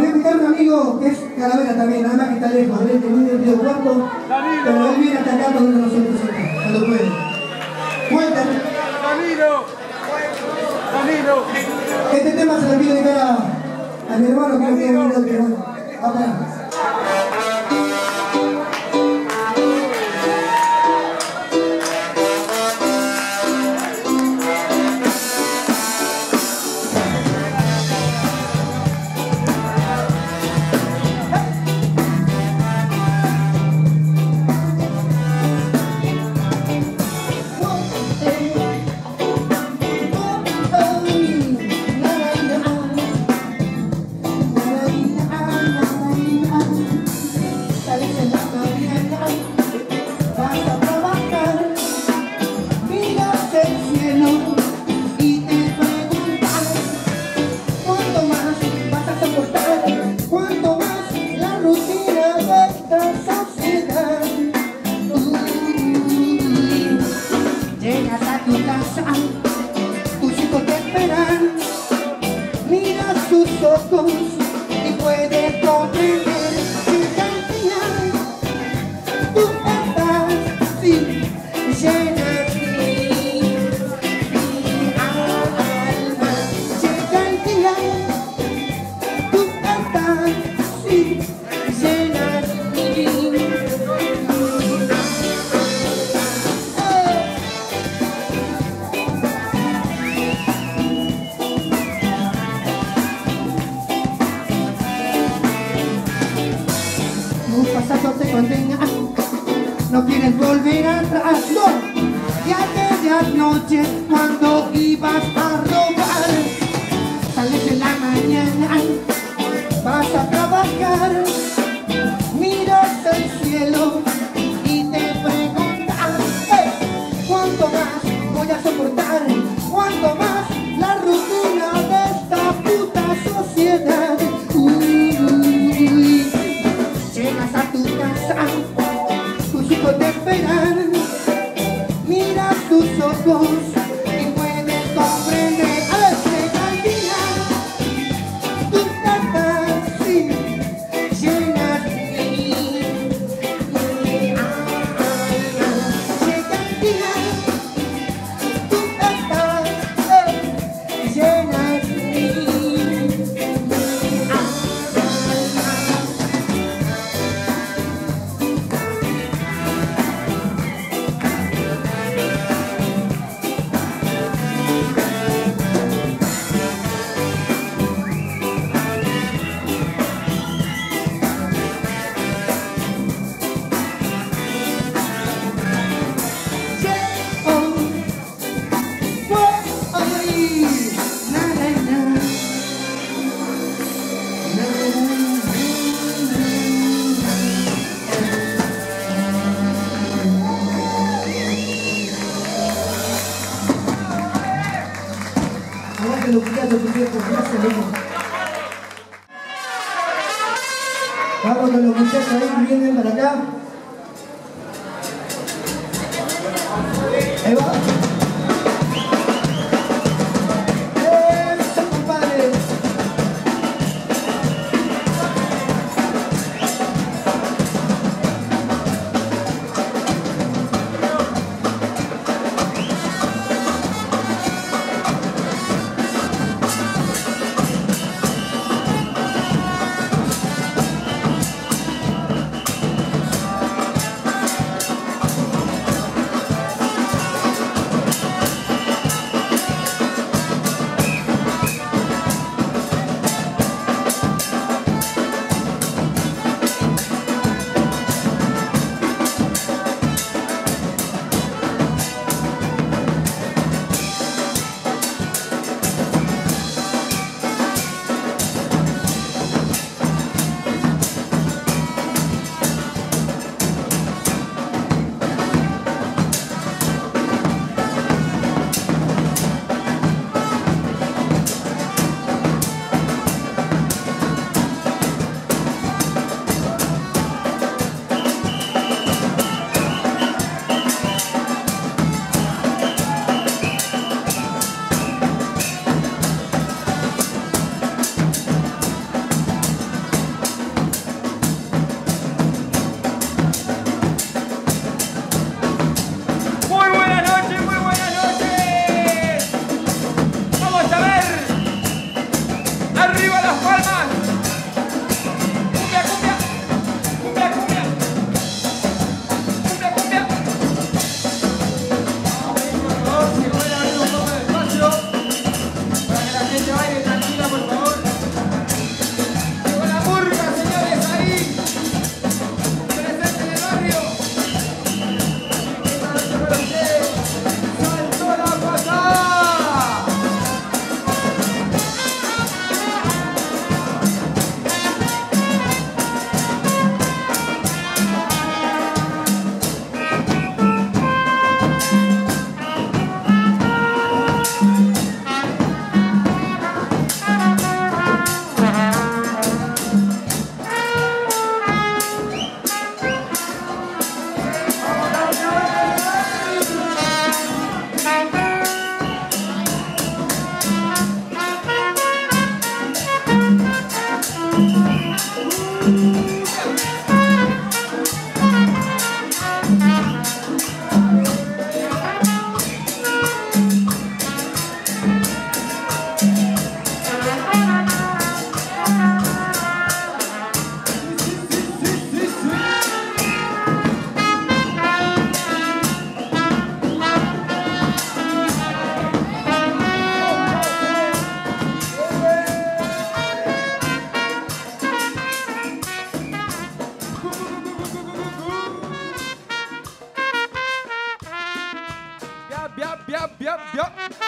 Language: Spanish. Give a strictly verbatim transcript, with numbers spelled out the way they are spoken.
a invitar a un amigo que es Calavera también, nada más que está lejos, él vive en Río Cuarto, pero él viene hasta acá con nosotros cuando puede. Cuéntame. Danilo, Danilo. Este tema se lo quiero dedicar a, a mi hermano que no tiene video, pero bueno, va para allá. Y puedes comprender que cantidad tú estás sin llenar mi, mi alma. Que cantidad tú estás sin llenar mi, mi alma. Pasado te condena, no quieres volver atrás, no. Y aquellas noches cuando ibas a robar, sales en la mañana, vas a trabajar, miras el cielo y te preguntas, hey, ¿cuánto más voy a soportar? ¿Cuánto más la rutina de esta puta sociedad? Uy, uy, uy. Llegas a tu casa, tus hijos te esperan, miras tus ojos y puedes comprender. A ver, qué cantidad tú estás sin llenas mi, mi alma. Qué cantidad tú estás eh, llenas mi, mi alma. Los muchachos, por cierto, gracias, loco. Vamos con los muchachos ahí que vienen para acá. Ahí va. Eso, compadre. Ya.